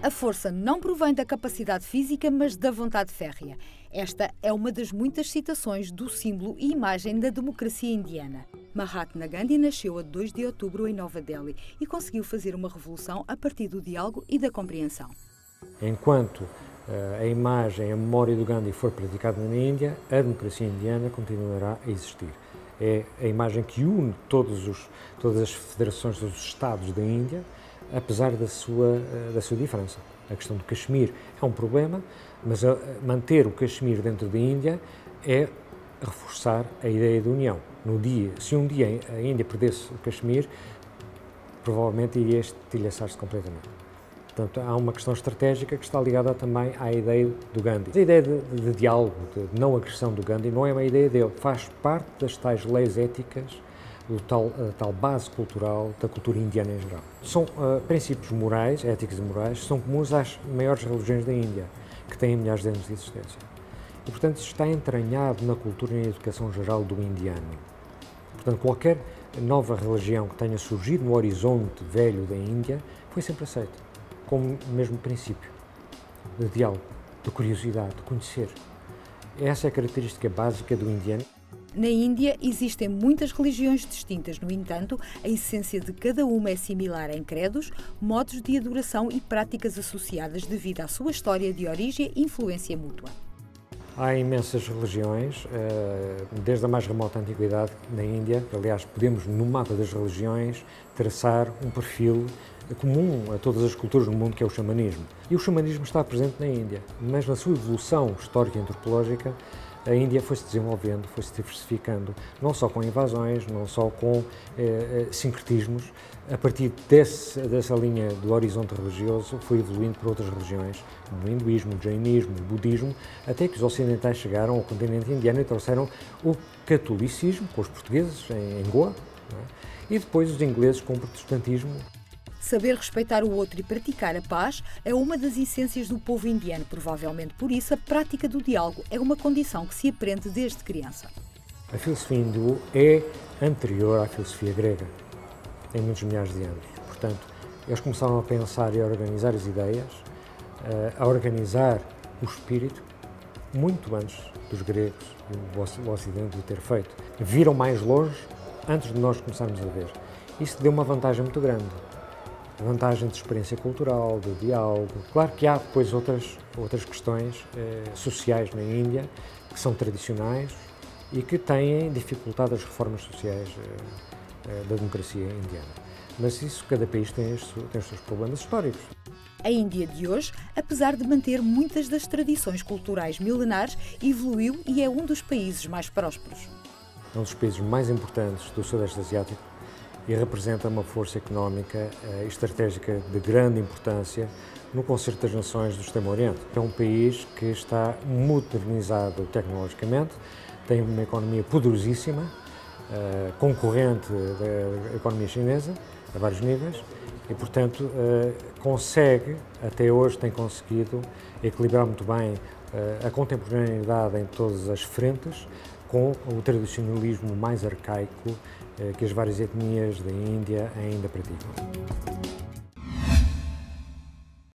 A força não provém da capacidade física, mas da vontade férrea. Esta é uma das muitas citações do símbolo e imagem da democracia indiana. Mahatma Gandhi nasceu a 2 de outubro em Nova Delhi e conseguiu fazer uma revolução a partir do diálogo e da compreensão. Enquanto a imagem, a memória do Gandhi for praticada na Índia, a democracia indiana continuará a existir. É a imagem que une todas as federações dos Estados da Índia, apesar da sua diferença. A questão do Caxemir é um problema, mas manter o Caxemir dentro da Índia é reforçar a ideia de união. Se um dia a Índia perdesse o Caxemir, provavelmente iria estilhaçar-se completamente. Portanto, há uma questão estratégica que está ligada também à ideia do Gandhi. A ideia de diálogo, de não agressão do Gandhi, não é uma ideia dele, faz parte das tais leis éticas, da tal base cultural da cultura indiana em geral. São princípios morais, éticos e morais, que são comuns às maiores religiões da Índia, que têm milhares de anos de existência. E, portanto, isso está entranhado na cultura e na educação geral do indiano. Portanto, qualquer nova religião que tenha surgido no horizonte velho da Índia foi sempre aceita, como o mesmo princípio de diálogo, de curiosidade, de conhecer. Essa é a característica básica do indiano. Na Índia existem muitas religiões distintas, no entanto, a essência de cada uma é similar em credos, modos de adoração e práticas associadas devido à sua história de origem e influência mútua. Há imensas religiões, desde a mais remota antiguidade na Índia. Aliás, podemos, no mapa das religiões, traçar um perfil comum a todas as culturas do mundo, que é o xamanismo. E o xamanismo está presente na Índia, mas na sua evolução histórica e antropológica, a Índia foi-se desenvolvendo, foi-se diversificando, não só com invasões, não só com sincretismos. A partir dessa linha do horizonte religioso, foi evoluindo para outras religiões, como o hinduísmo, o jainismo, o budismo, até que os ocidentais chegaram ao continente indiano e trouxeram o catolicismo, com os portugueses em Goa, não é? E depois os ingleses com o protestantismo. Saber respeitar o outro e praticar a paz é uma das essências do povo indiano. Provavelmente por isso, a prática do diálogo é uma condição que se aprende desde criança. A filosofia hindu é anterior à filosofia grega, em muitos milhares de anos. Portanto, eles começaram a pensar e a organizar as ideias, a organizar o espírito, muito antes dos gregos e o Ocidente o ter feito. Viram mais longe antes de nós começarmos a ver. Isso deu uma vantagem muito grande. Vantagem de experiência cultural, de diálogo. Claro que há depois outras questões sociais na Índia que são tradicionais e que têm dificultado as reformas sociais da democracia indiana. Mas isso, cada país tem os seus problemas históricos. A Índia de hoje, apesar de manter muitas das tradições culturais milenares, evoluiu e é um dos países mais prósperos. É um dos países mais importantes do Sudeste Asiático e representa uma força económica e estratégica de grande importância no concerto das nações do Extremo Oriente. É um país que está modernizado tecnologicamente, tem uma economia poderosíssima, concorrente da economia chinesa, a vários níveis, e, portanto, até hoje tem conseguido equilibrar muito bem a contemporaneidade em todas as frentes, com o tradicionalismo mais arcaico que as várias etnias da Índia ainda praticam.